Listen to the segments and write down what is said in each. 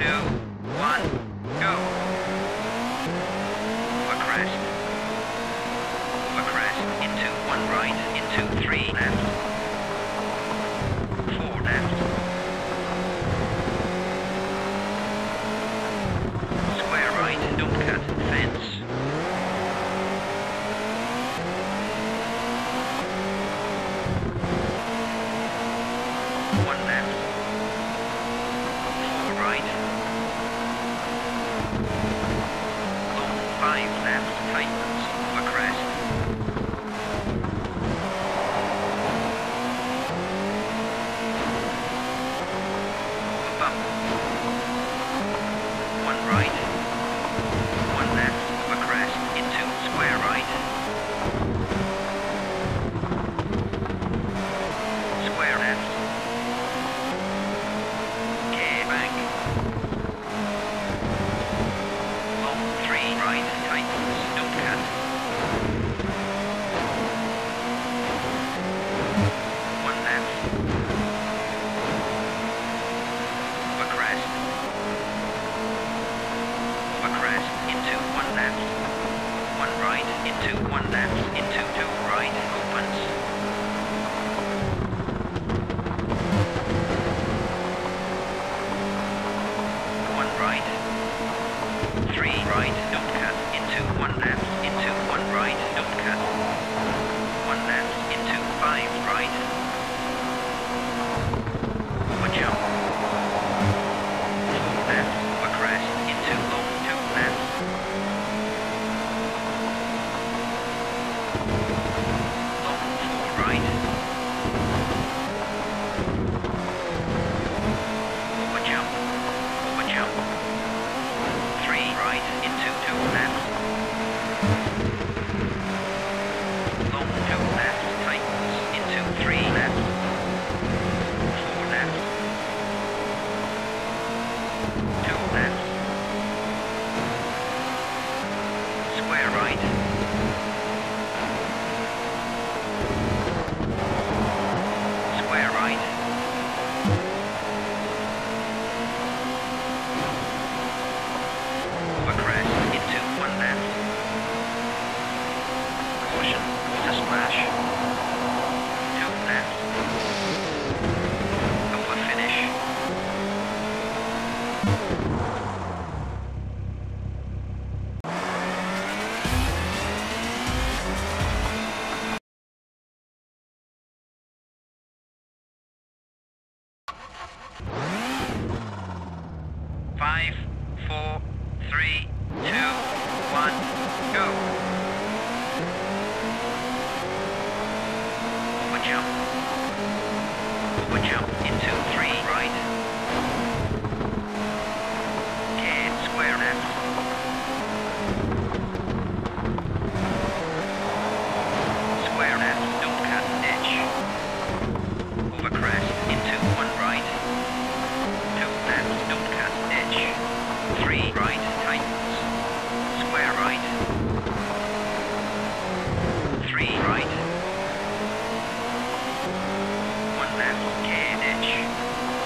1, go. Over crest. Over crest. Into 1 right. Into 3 left. 4 left. Square right. Don't cut. Fence. 1 left. 4 right. Long 5 left. Tightens. Over crest. Over bump. 1 right. 1 left. Over crest. Into square right. Square left. Bank. Long 3 right, tightens, don't cut. 1 left. Over crest. Over crest, into 1 left. 1 right, into 1 left, into 2 right, opens. 1 right. 3 right, don't cut. Into 1 left, into 1 right, don't cut. 1 left, into 5 right. Over jump. 4 left, over crest, into long 2 left. Long 4 right. Over jump. Over jump. 3 right into 2 left. Long 2 left, tightens, into 3 left. 4 left. 2 left. Square right. Square right. Over crest, into 1 left. Caution, water splash. 2 left. Over finish. Five, 4, 3, 2, 1, go. Over jump. Over jump into 3 right. Okay, square left. Square left, don't cut, ditch. Over crest, into 1 right. 2 left, don't cut, ditch. 3 right, tightens. Square right. 3 right. 1 left, K ditch.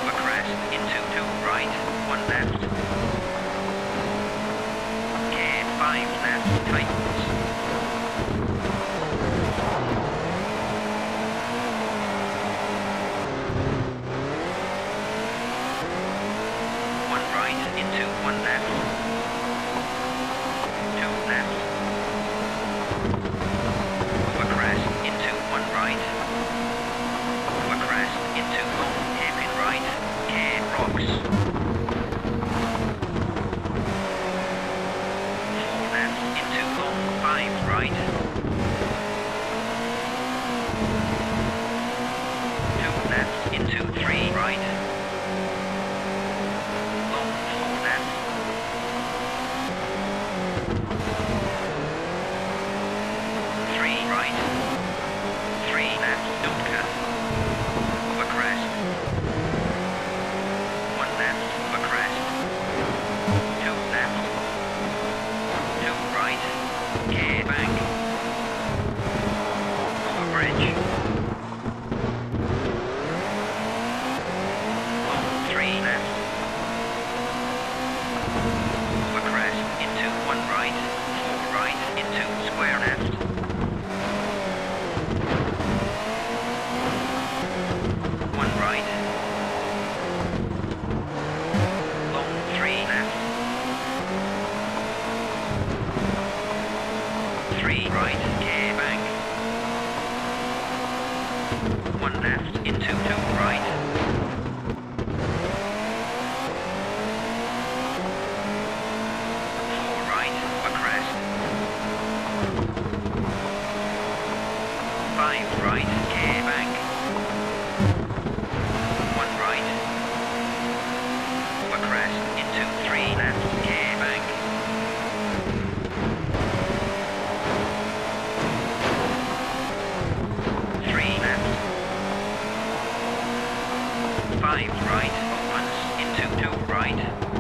1 left into 2 right. 4 right over crest. 5 right, gear bank. 1 right. Over crest into 3 left, gear bank. 3 left. 5 right, opens into 2 right.